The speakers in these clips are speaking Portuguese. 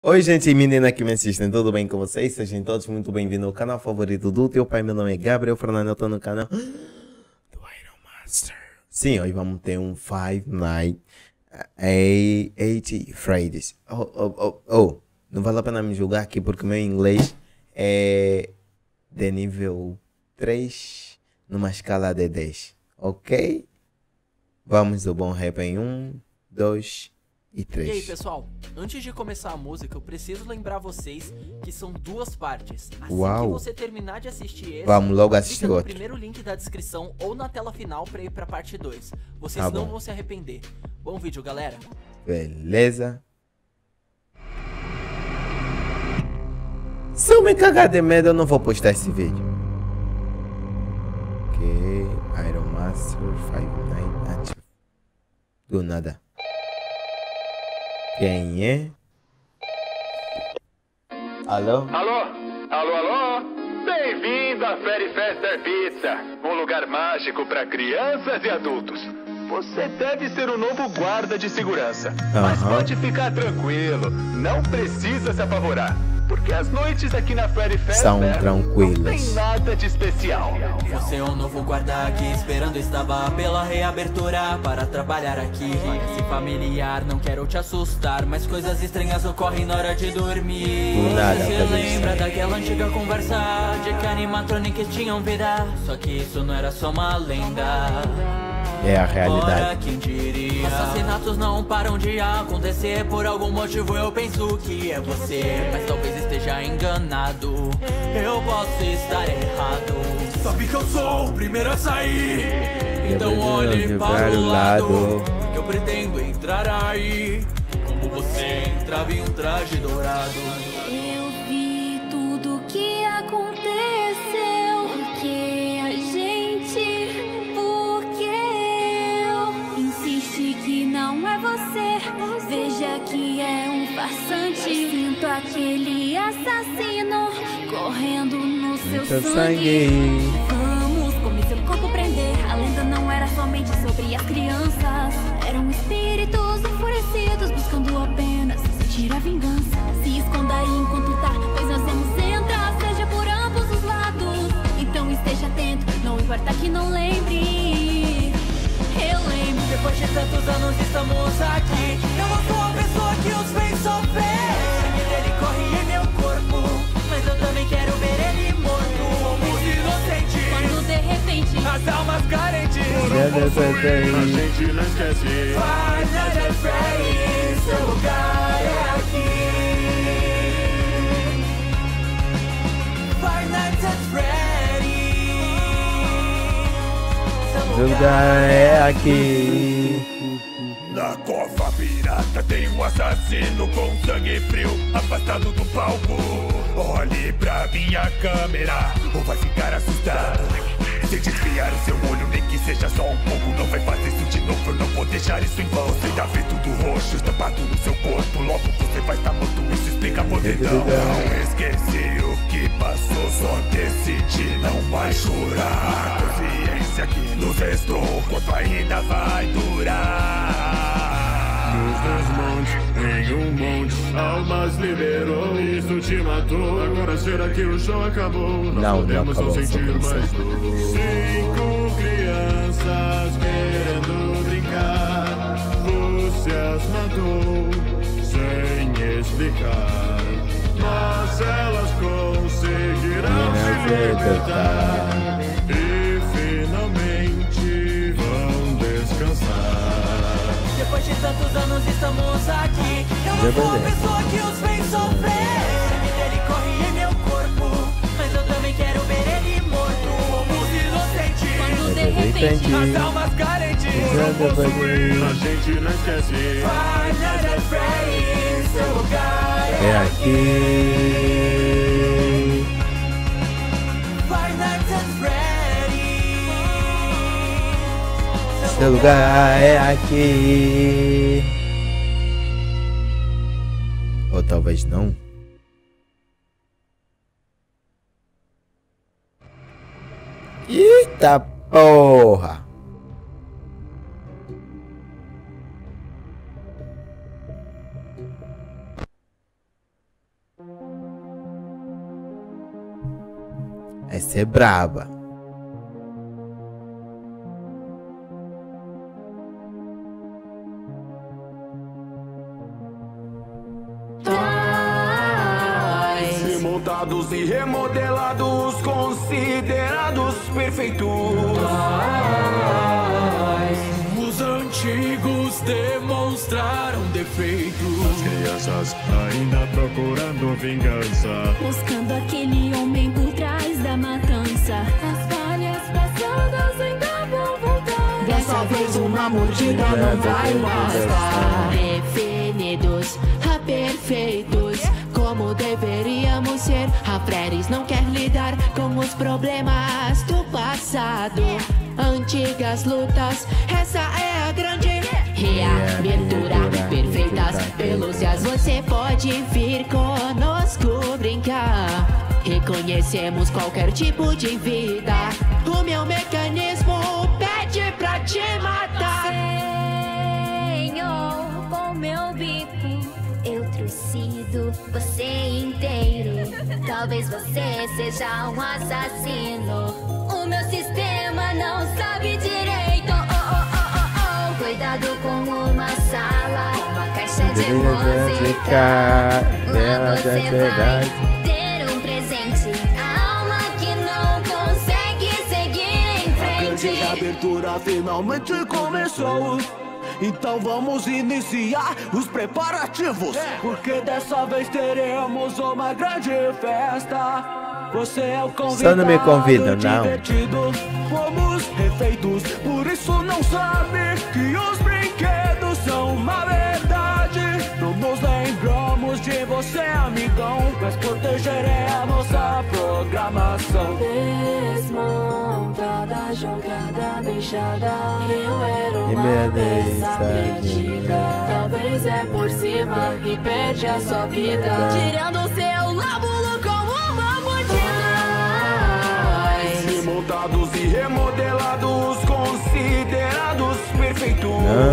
Oi, gente e menina que me assistem, tudo bem com vocês? Sejam todos muito bem-vindos ao canal favorito do teu pai. Meu nome é Gabriel Fernando, eu tô no canal do Iron Master. Sim, hoje vamos ter um Five Nights at Freddy's. Não vale a pena me julgar aqui porque meu inglês é de nível 3 numa escala de 10, ok? Vamos do bom rap em 1, 2 e 3. E aí, pessoal, antes de começar a música, eu preciso lembrar vocês que são duas partes. Assim Uau. que você terminar de assistir esse, Vamos logo assistir clica no outro. primeiro link da descrição ou na tela final pra ir pra parte 2. Vocês Tá não bom. vão se arrepender. Bom vídeo, galera. Beleza? Se eu me cagar de medo, eu não vou postar esse vídeo. Ok, Iron Master 59 Active. Do nada. Quem é? Alô? Alô? Bem-vindo à Fairy Fester Pizza, um lugar mágico para crianças e adultos. Você deve ser o novo guarda de segurança, mas pode ficar tranquilo, não precisa se apavorar, porque as noites aqui na Fairy Fester São não tem tranquilas. nada de especial. Você é um novo guarda aqui, esperando estava pela reabertura para trabalhar aqui. Parece familiar, não quero te assustar, mas coisas estranhas ocorrem na hora de dormir. Do nada, Você coisa lembra estranha. daquela antiga conversa de que animatronics tinham vida? Só que isso não era só uma lenda. É a Ora, realidade. quem diria? Assassinatos não param de acontecer. Por algum motivo eu penso que é você, mas talvez esteja enganado. Eu posso estar errado. Sabe que eu sou o primeiro a sair. Então olhe para o lado, porque eu pretendo entrar aí. Como você entrava em um traje dourado. Eu vi tudo que aconteceu. Porque a gente. Porque eu insiste que não é você. Veja que é um farsante. Sinto aquele assassino correndo no seu Seu sangue. sangue. Vamos começar o corpo prender. A lenda não era somente sobre as crianças. Eram espíritos enfurecidos buscando apenas sentir a vingança. Se esconda aí enquanto tá, pois nós vamos entrar, seja por ambos os lados. Então esteja atento, não importa que não lembre. Eu lembro. Depois de tantos anos estamos aqui. Eu não sou a pessoa que os fez sofrer. O sangue dele corre em meu corpo, mas eu também quero ver ele morto. Como inocente, Quando de repente as almas carentes. A gente não esquece. Five Nights at Freddy's, seu lugar é aqui. Five Nights at Freddy's, seu O lugar é aqui. Na cova pirata tem um assassino com sangue frio, afastado do palco. Olhe pra minha câmera ou vai ficar assustado. Se desviar o seu olho, nem que seja só um pouco, não vai fazer isso de novo, eu não vou deixar isso em vão. Você já vê tudo roxo, estampado no seu corpo, logo você vai estar morto, isso explica a podridão. Não esqueci o que passou, só decidi não mais chorar. A consciência que nos restou, quanto ainda vai durar. Em um monte, almas liberou, isso te matou. Agora será que o show acabou? Não podemos acabou, não só sentir começou. mais dor. 5 crianças querendo brincar, você as matou sem explicar, mas elas conseguirão se libertar e finalmente vão descansar. Depois de tantos anos estamos aqui. Eu não sou a pessoa que os fez sofrer. O sangue dele corre em meu corpo, mas eu também quero ver ele morto. Como inocente, Quando de repente as almas carentes. A gente não esquece. Five Nights at Freddy's, seu lugar É é aqui. Five Nights at Freddy's, Seu lugar é aqui. Ou talvez não. Eita porra. Essa é braba. Montados e remodelados, considerados perfeitos. Os antigos demonstraram defeitos. As crianças ainda procurando vingança, buscando aquele homem por trás da matança. As falhas passadas ainda vão voltar. Dessa vez uma mordida não vai bastar. Definidos a perfeitos, como deveríamos ser. A Freres não quer lidar com os problemas do passado. Antigas lutas, essa é a grande reabertura. Perfeitas velocidades, você pode vir conosco brincar. Reconhecemos qualquer tipo de vida. O meu mecanismo pede pra te matar. Senhor, com meu bico eu trucido você inteiro. Talvez você seja um assassino. O meu sistema não sabe direito. Cuidado com uma sala, uma caixa de música. Lá você vai ter um presente. A alma que não consegue seguir em frente. A abertura finalmente começou. Então vamos iniciar os preparativos, porque dessa vez teremos uma grande festa. Você é o convidado. Só não me convida, não. Divertido. Fomos refeitos, por isso não sabe que os brinquedos são uma verdade. Não nos lembramos de você, amigão, mas protegeremos a programação. Desmontada, jogada, bichada. Eu era uma peça perdida. Talvez é por cima e perde a sua vida, tirando seu lóbulo como uma mordida. Montados e remodelados, considerados perfeitos.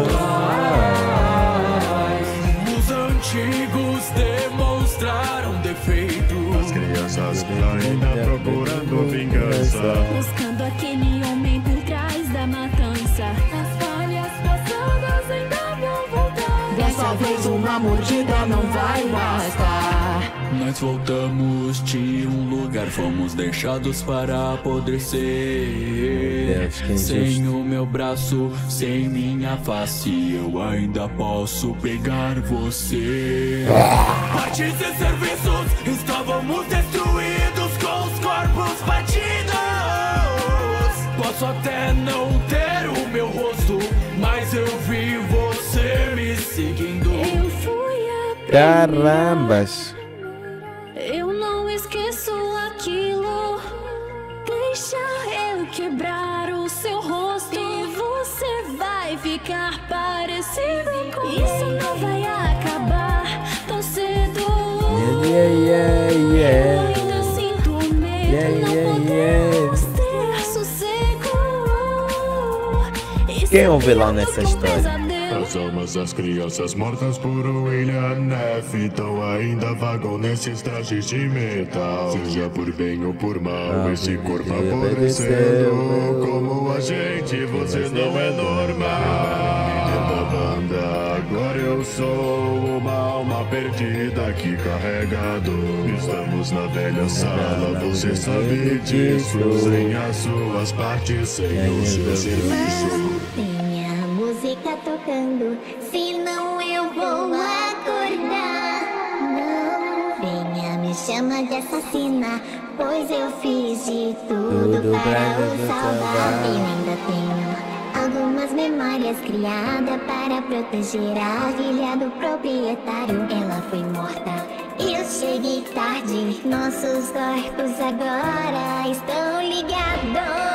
Os antigos demonstraram defeitos. as crianças ainda procurando vingança, buscando aquele homem por trás da matança. As falhas passadas ainda vão voltar. Dessa vez uma mordida não vai bastar. Nós voltamos de um lugar, fomos deixados para apodrecer. Sem o meu braço, sem minha face, eu ainda posso pegar você. Partes e serviços, estávamos destruídos com os corpos batidos. Posso até não ter o meu rosto, mas eu vi você me seguindo. Eu fui a Carambas. Eu não esqueço aquilo. Deixa eu quebrar o seu rosto e você vai ficar parecido com isso. Não vai acabar tão cedo. Eu ainda sinto medo. Não podemos ter sossego. Quem é o vilão nessa história? as almas das crianças mortas por William Neff então ainda vagam nesses trajes de metal. Seja por bem ou por mal, esse corpo apodrecendo. Como a gente, você não é normal. Líder da banda, agora eu sou uma alma perdida aqui carregado. Estamos na velha sala, você sabe disso. Sem as suas partes, sem o seu serviço. Tenha música tocando, senão eu vou acordar. Não venha me chamar de assassina, pois eu fiz de tudo para o salvar. Eu ainda tenho algumas memórias criadas para proteger a filha do proprietário. Ela foi morta, eu cheguei tarde. Nossos corpos agora estão ligados.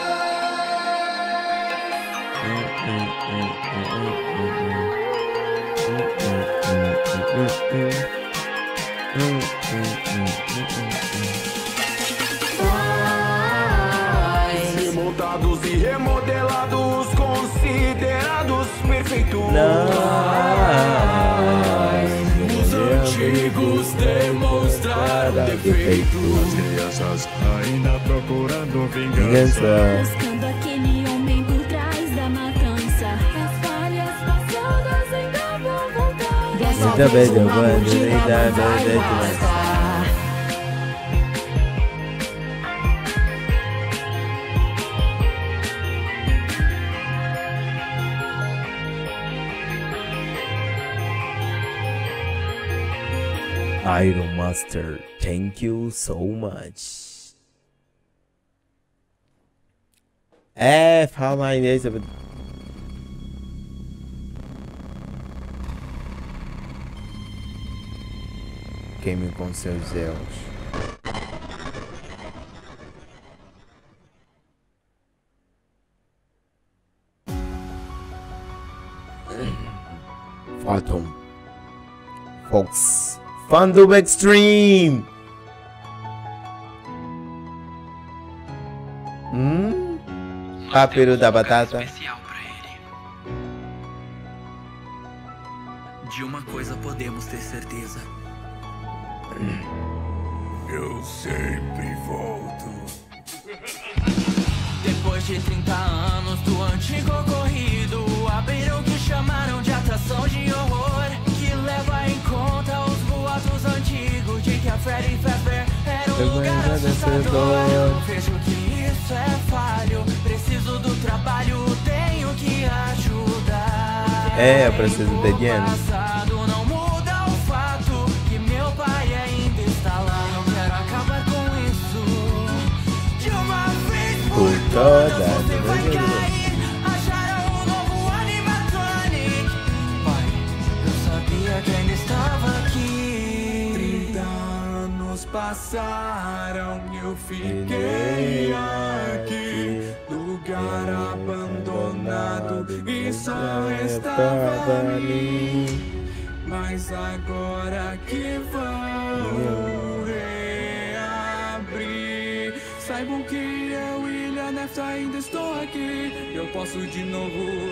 Remontados e remodelados, considerados perfeitos. Os antigos demonstrar defeito. As crianças ainda procurando vingança. Buscando aquele homem por trás da matança. As falhas passadas ainda vão voltar. Dessa vez uma mordida não vai bastar. Iron Master, thank you so much. Fala aí, Elizabeth. Queime com seus erros. Phantom Fox Fandom Extreme. Papiro da batata. Especial pra ele. De uma coisa podemos ter certeza. Eu sempre volto. Depois de 30 anos do antigo ocorrido, abriram o que chamaram de atração de horror, que leva em conta os boatos antigos de que a Freddy Fazbear era um lugar assustador. Eu vejo que isso é falho, preciso do trabalho, tenho que ajudar. Eu preciso de dinheiro. O passado não muda o fato que meu pai ainda está lá. Eu quero acabar com isso de uma vez por todas. Você vai cair, acharam um novo animatronic. Pai, eu sabia que ainda estava aqui. 30 anos passaram e eu fiquei aqui, lugar abandonado e só estava ali. Mas agora que vão reabrir, saibam que eu, William Neff, ainda estou aqui. Eu posso de novo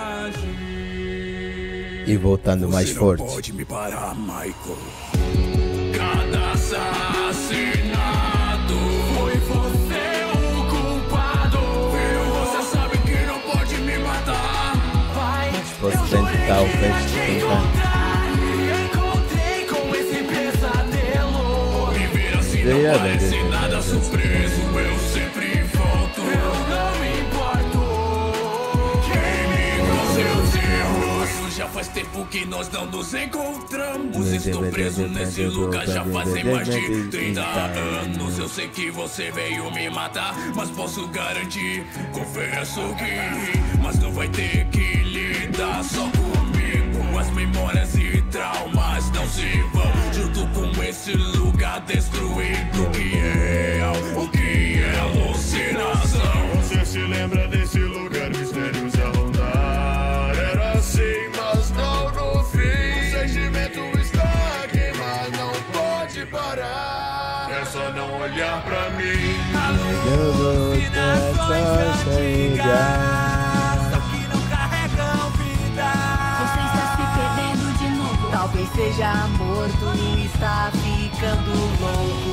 agir. E voltando mais Você forte. não pode me parar, Michael. Cada assassinato foi você o culpado. Filho, você sabe que não pode me matar. Pai, Você tem que estar o peixe. encontrei com esse pesadelo. Me ver assim não parece nada surpreso. Eu sempre volto. Eu não me importo. Queime com seus erros. Já faz tempo que nós não nos encontramos. Estou preso nesse lugar já fazem mais de 30 anos. Eu sei que você veio me matar, mas posso garantir, confesso que, mas não vai ter que lidar só comigo. As memórias e traumas não se vão junto com esse lugar destruído. O que é real, o que é alucinação? Você se lembra desse lugar misterioso a rondar? Era assim, mas não no fim. O sentimento está aqui, mas não pode parar. É só não olhar pra mim. Alucinações antigas, só que não carregam vida. Você está se perdendo de novo. Talvez seja morto e está ficando louco.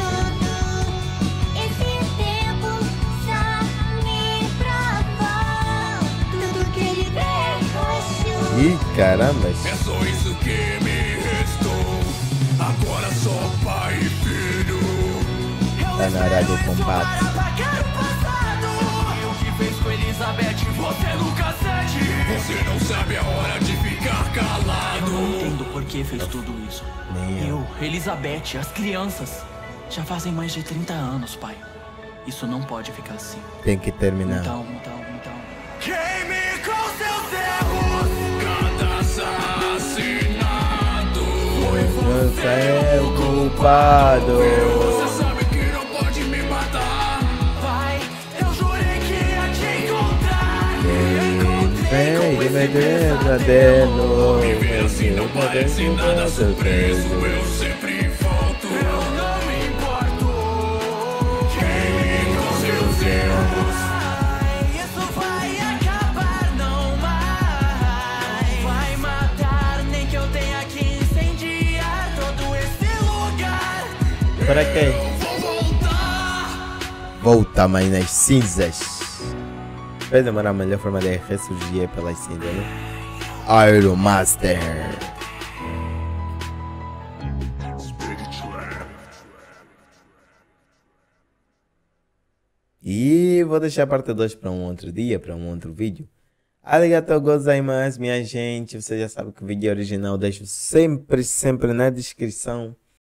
Esse tempo já me provou. Tudo que ele derrochou. Ih, caramba. É só isso que me restou. Agora só pai e filho. Tá na hora do combate. Apagar o passado. E o que fez com Elizabeth, você nunca cede. Você não sabe a hora de ficar Eu calado. não entendo por que fez tudo isso. Nem eu. Elizabeth, as crianças, já fazem mais de 30 anos, pai. Isso não pode ficar assim. Tem que terminar. Então. Queime com seus erros. Cada assassinato Você é o culpado. você sabe que não pode me matar. Pai, eu jurei que ia te encontrar. Vem de verdadeiro. Me ver assim não parece nada surpreso. Eu sempre volto. Eu não me importo. Queime com seus erros. Isso vai acabar, não mais. Vai matar, nem que eu tenha que incendiar todo esse Para quê? Volta, mas nas cinzas. Vai demorar a melhor forma de ressurgir pelas cinzas, né? Iron Master. E vou deixar a parte 2 para um outro dia, para um outro vídeo. Arigatou gozaimasu, minha gente. Você já sabe que o vídeo original eu deixo sempre na descrição.